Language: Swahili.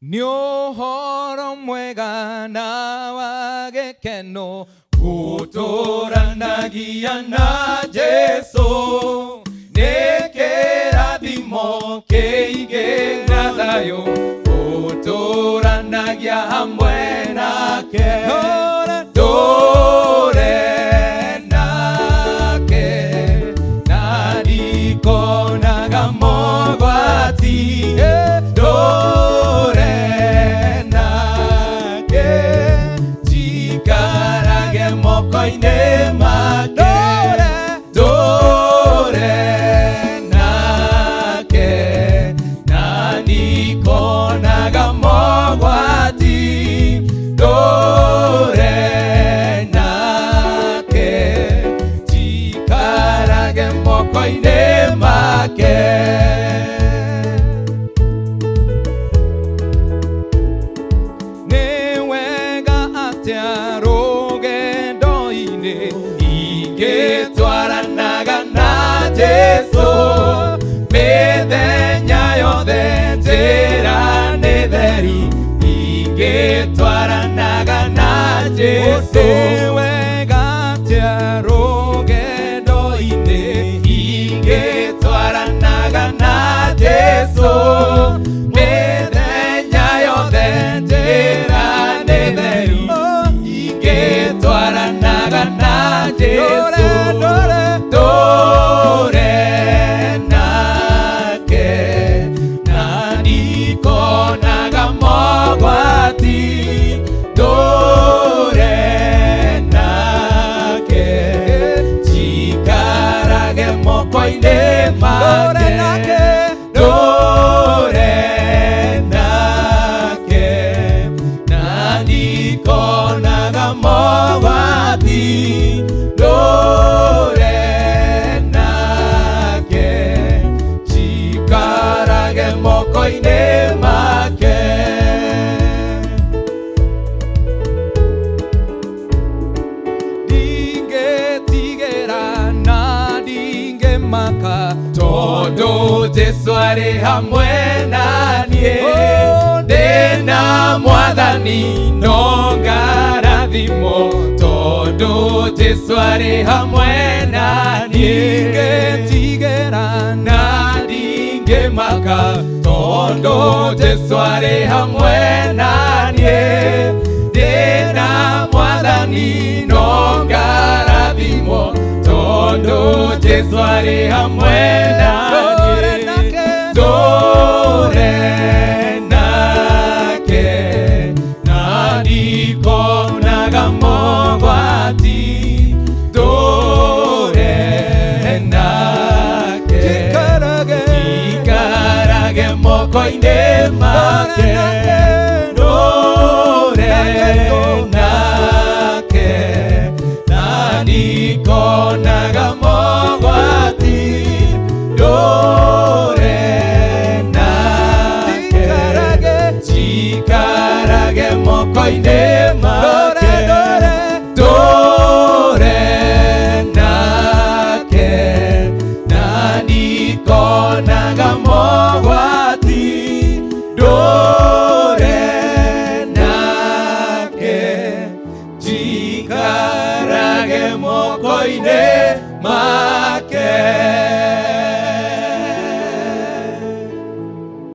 Nĩ ũhoro mwega na wa gĩkeno gũtũũranagia na Jesũ, nĩ kĩrathimo kĩingĩ na thayũ gũtũũranagia hamwe nake, tũũre nake na ndikonaga mogwati, tũũre nake njikarage moko-inĩ make, tũũre nake na ndikonaga mogwati, tũũre nake njikarage moko-inĩ make. Ingĩtwaranaga na Jesũ mĩthenya yothe, njĩra nĩ theri. Ingĩtwaranaga na Jesũ wega atĩa rũgendo-inĩ. Ingĩtwaranaga na Jesũ mĩthenya yothe, njĩra nĩ theri. Ingĩtwaranaga na Jesũ, tũũre nake na ndikonaga mogwati, tũũre nake njikarage moko-inĩ make, tũũre nake na ndikonaga mogwati, tũũre nake njikarage moko-inĩ make. Ndingĩtigĩra na ndingĩmaka, tondũ Jesũ arĩ hamwe naniĩ. Ndĩna Mwathani no ngarathimo, tondũ Jesũ arĩ hamwe naniĩ. Ndingĩtigĩra na ndingĩmaka, tondũ Jesũ arĩ hamwe naniĩ. Ndĩna Mwathani no ngarathimo, tondũ Jesũ arĩ hamwe naniĩ. Tũũre nake na ndikonaga mogwati, tũũre nake njikarage moko-inĩ make, tũũre nake na ndikonaga mogwati, tũũre nake njikarage moko-inĩ